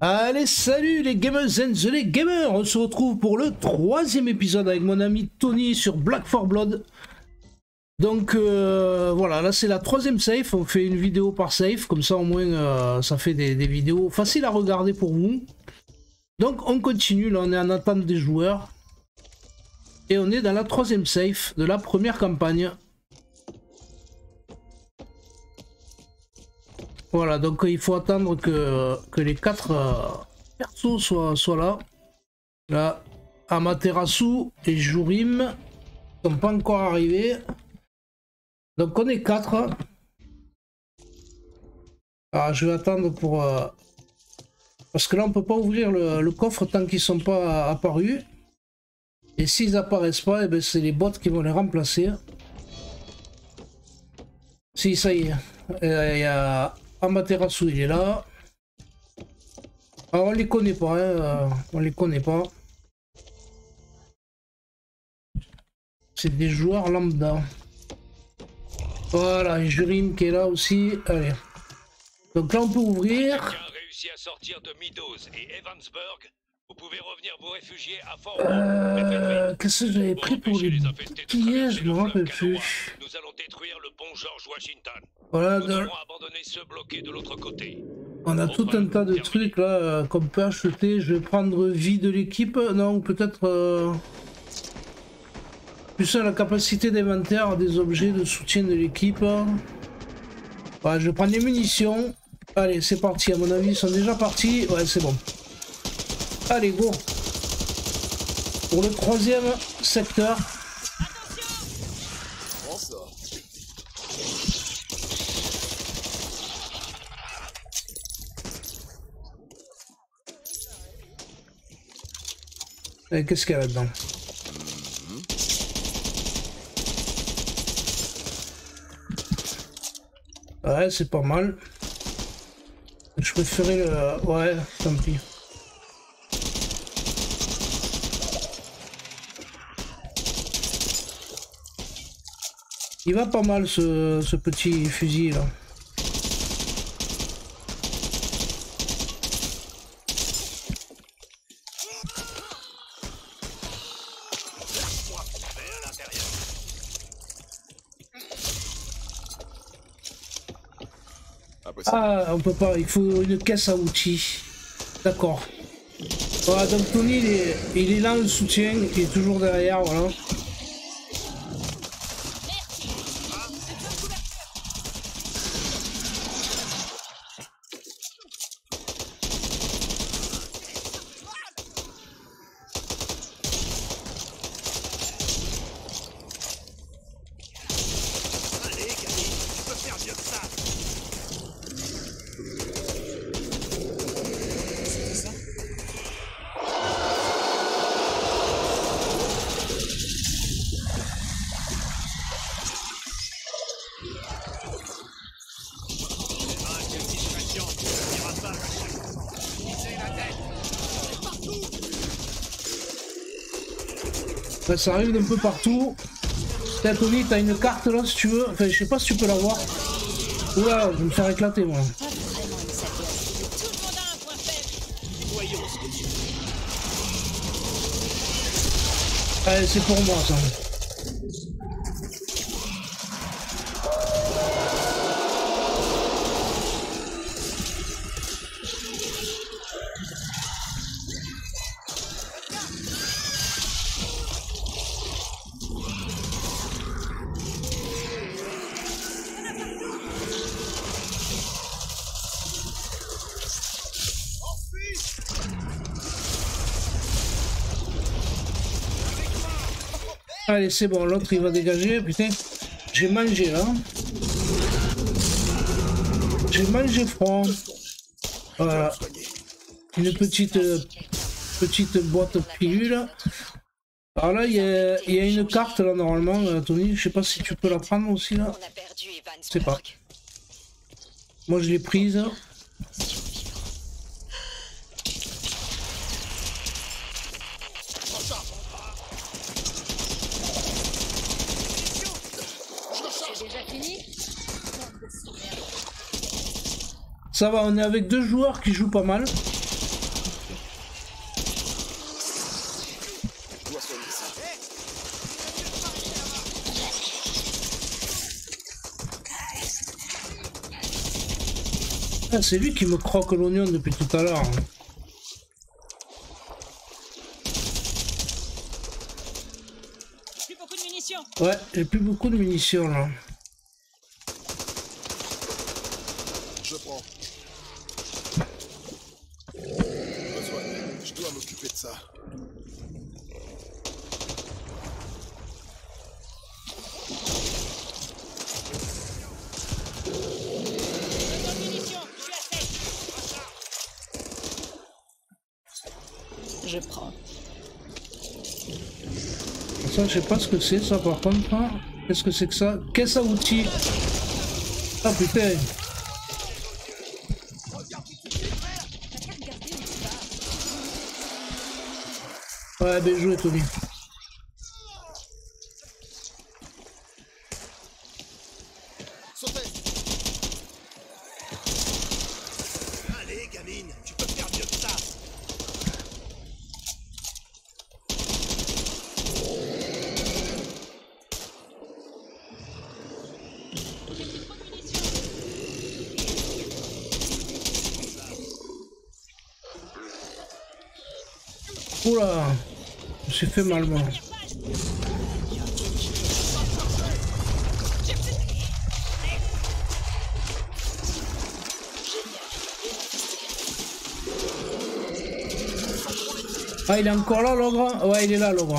Allez, salut les gamers and les gamers. On se retrouve pour le troisième épisode avec mon ami Tony sur Black 4 Blood. Donc voilà, là c'est la troisième save. On fait une vidéo par save, comme ça au moins ça fait des vidéos faciles à regarder pour vous. Donc on continue, là on est en attente des joueurs. Et on est dans la troisième save de la première campagne. Voilà, donc il faut attendre que les quatre persos soient là. Là, Amaterasu et Jurim ne sont pas encore arrivés. Donc on est quatre. Alors je vais attendre pour... parce que là on peut pas ouvrir le coffre tant qu'ils sont pas apparus. Et s'ils apparaissent pas, eh ben, c'est les bots qui vont les remplacer. Si, ça y est. Il y a... Amaterasu, il est là. Alors on les connaît pas, hein, on les connaît pas. C'est des joueurs lambda. Voilà, et Jurim qui est là aussi. Allez. Donc là on peut ouvrir. Quelqu'un a réussi à sortir de Meadows et Evansburg. Vous pouvez revenir vous réfugier à Fort. Qu'est-ce que j'avais pris pour les billets? Je me rappelle plus. Nous allons détruire le pont George Washington. Voilà, nous allons abandonner ceux bloqués de l'autre côté. On a tout un tas de trucs là qu'on peut acheter. Je vais prendre vie de l'équipe. Non, peut-être plus la capacité d'inventaire des objets de soutien de l'équipe. Voilà, je vais prendre les munitions. Allez, c'est parti. À mon avis, ils sont déjà partis. Ouais, c'est bon. Allez, go. Pour le troisième secteur. Qu'est-ce qu'il y a là-dedans? Ouais, c'est pas mal. Je préférais le... Ouais, tant pis. Il va pas mal ce petit fusil là. Ah, on peut pas, il faut une caisse à outils. D'accord. Voilà, donc Tony il est là, le soutien, il est toujours derrière, voilà. Ouais, ça arrive d'un peu partout. Peut-être Tony, t'as une carte là si tu veux. Enfin, je sais pas si tu peux la voir. Oula, je vais me faire éclater moi. Allez, c'est pour moi ça. Allez, c'est bon, l'autre il va dégager. Putain, j'ai mangé là. J'ai mangé froid. Voilà. Une petite boîte pilule. Alors là, il y a une carte là normalement, Tony. Je sais pas si tu peux la prendre aussi là. Je sais pas. Moi je l'ai prise. Ça va, on est avec deux joueurs qui jouent pas mal. dois soigner ça. Ah, c'est lui qui me croque l'oignon depuis tout à l'heure. Plus beaucoup de munitions. Ouais, j'ai plus beaucoup de munitions là. Je prends. Je dois m'occuper de ça. Je prends. Ça, je sais pas ce que c'est ça par contre. Hein. Qu'est-ce que c'est que ça? Caisse à outils. Ah putain. Ouais, bien joué Tony. Sautez. Allez, gamine, tu peux faire mieux que ça. Oula, je me suis fait mal moi. Ah, il est encore là l'ogre? Ouais, il est là l'ogre.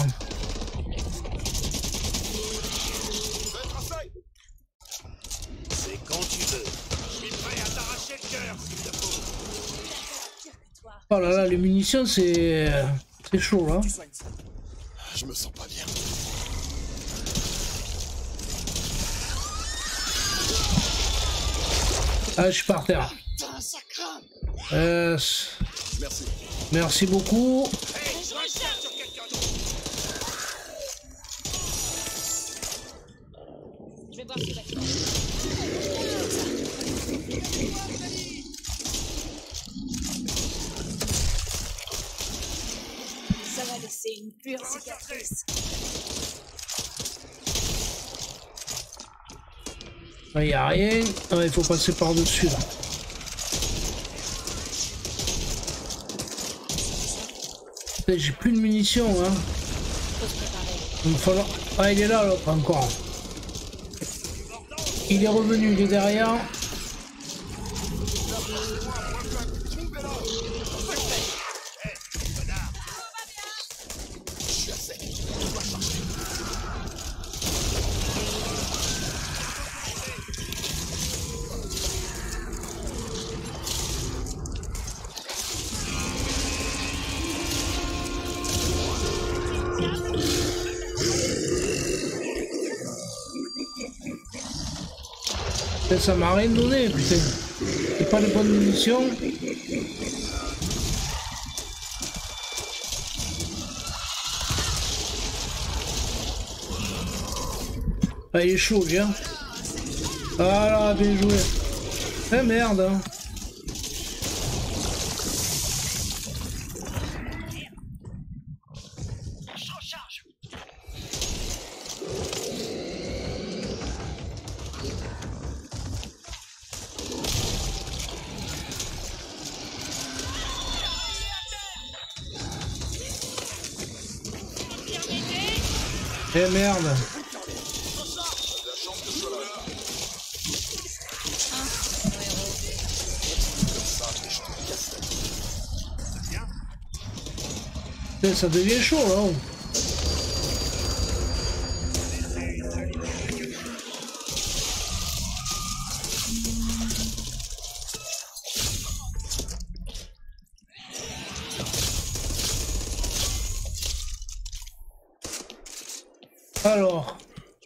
C'est quand tu veux. Je suis prêt à t'arracher le cœur s'il te faut. Oh là là, les munitions c'est chaud là. Je me sens pas bien. Ah, je suis par terre. Putain, ça craint. Merci. Merci beaucoup. Hey, je recherche sur quelqu'un d'autre. Je vais voir ce bâtiment. Ça va laisser une pure cicatrice. Il n'y a rien. Ah, il faut passer par-dessus là. J'ai plus de munitions hein. Il va falloir... Ah il est là l'autre encore. Il est revenu, il est derrière. Ça m'a rien donné, putain. C'est pas de bonnes munitions. Ah, il est chaud, viens. Voilà, bien joué. Eh merde, hein. Eh merde. Ça devient chaud là. Alors,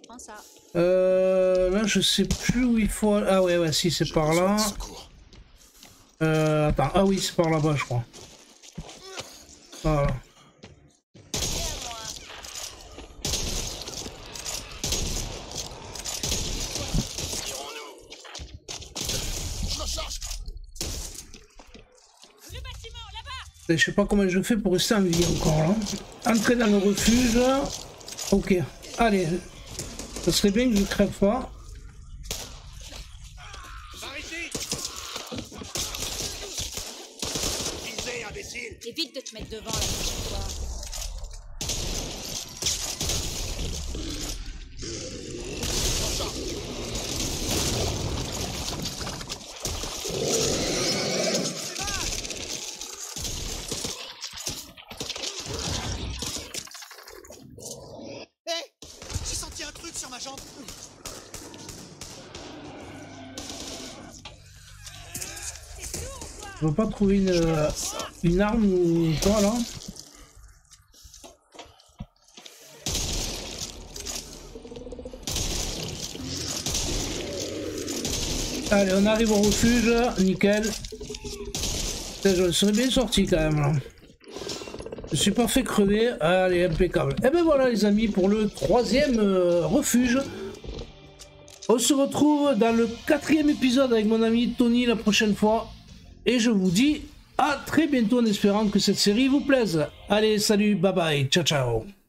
là je sais plus où il faut. Ah ouais, si c'est par là. Attends, ah oui c'est par là-bas je crois. Voilà. Je sais pas comment je fais pour rester en vie encore là. Entrer dans le refuge. Ok. Allez. Ça serait bien que je crève pas. Par ici. Visez, imbécile. Évite de te mettre devant la prochaine fois. J'ai senti un truc sur ma jambe. Je veux pas trouver une arme ou quoi là. Allez, on arrive au refuge, nickel. Je serais bien sorti quand même là. Je suis pas fait crever, allez, impeccable. Et ben voilà les amis pour le 3e refuge. On se retrouve dans le 4e épisode avec mon ami Tony la prochaine fois. Et je vous dis à très bientôt en espérant que cette série vous plaise. Allez, salut, bye bye, ciao ciao.